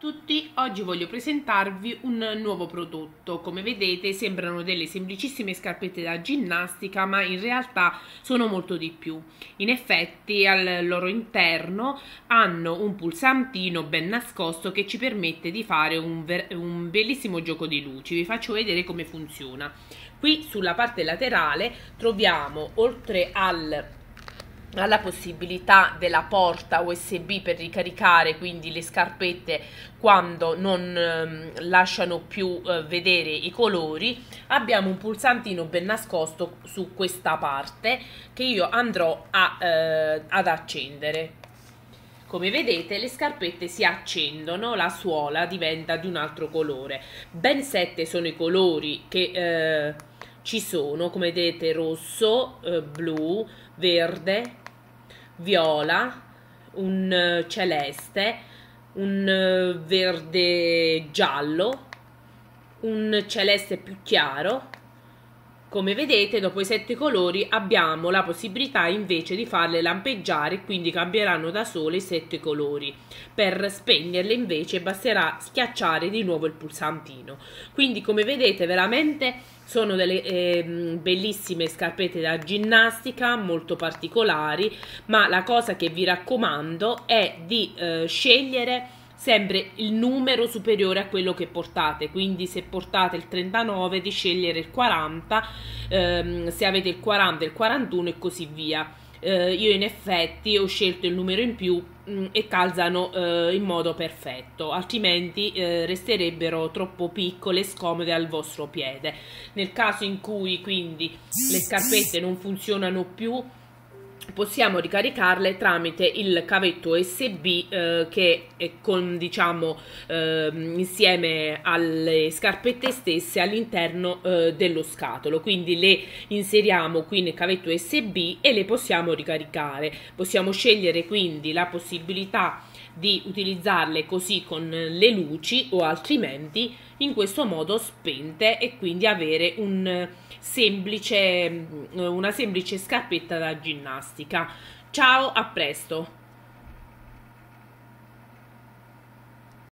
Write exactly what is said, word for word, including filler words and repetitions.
Tutti, oggi voglio presentarvi un nuovo prodotto. Come vedete sembrano delle semplicissime scarpette da ginnastica, ma in realtà sono molto di più. In effetti al loro interno hanno un pulsantino ben nascosto che ci permette di fare un, un bellissimo gioco di luci. Vi faccio vedere come funziona. Qui sulla parte laterale troviamo, oltre al alla possibilità della porta U S B per ricaricare quindi le scarpette quando non eh, lasciano più eh, vedere i colori, abbiamo un pulsantino ben nascosto su questa parte che io andrò a, eh, ad accendere. Come vedete le scarpette si accendono, la suola diventa di un altro colore. Ben sette sono i colori che eh, ci sono, come vedete: rosso, eh, blu, verde, viola, un celeste, un verde giallo, un celeste più chiaro. Come vedete, dopo i sette colori abbiamo la possibilità invece di farle lampeggiare, quindi cambieranno da sole i sette colori. Per spegnerle invece basterà schiacciare di nuovo il pulsantino. Quindi come vedete veramente sono delle eh, bellissime scarpette da ginnastica, molto particolari, ma la cosa che vi raccomando è di eh, scegliere sempre il numero superiore a quello che portate. Quindi se portate il trentanove di scegliere il quaranta, ehm, se avete il quaranta il quarantuno e così via. Eh, io in effetti ho scelto il numero in più mh, e calzano eh, in modo perfetto, altrimenti eh, resterebbero troppo piccole e scomode al vostro piede. Nel caso in cui quindi le scarpette non funzionano più, possiamo ricaricarle tramite il cavetto U S B eh, che è con, diciamo, eh, insieme alle scarpette stesse all'interno eh, dello scatolo. Quindi le inseriamo qui nel cavetto U S B e le possiamo ricaricare. Possiamo scegliere quindi la possibilità di utilizzarle così con le luci o altrimenti in questo modo spente, e quindi avere un semplice, una semplice scarpetta da ginnastica. Ciao, a presto!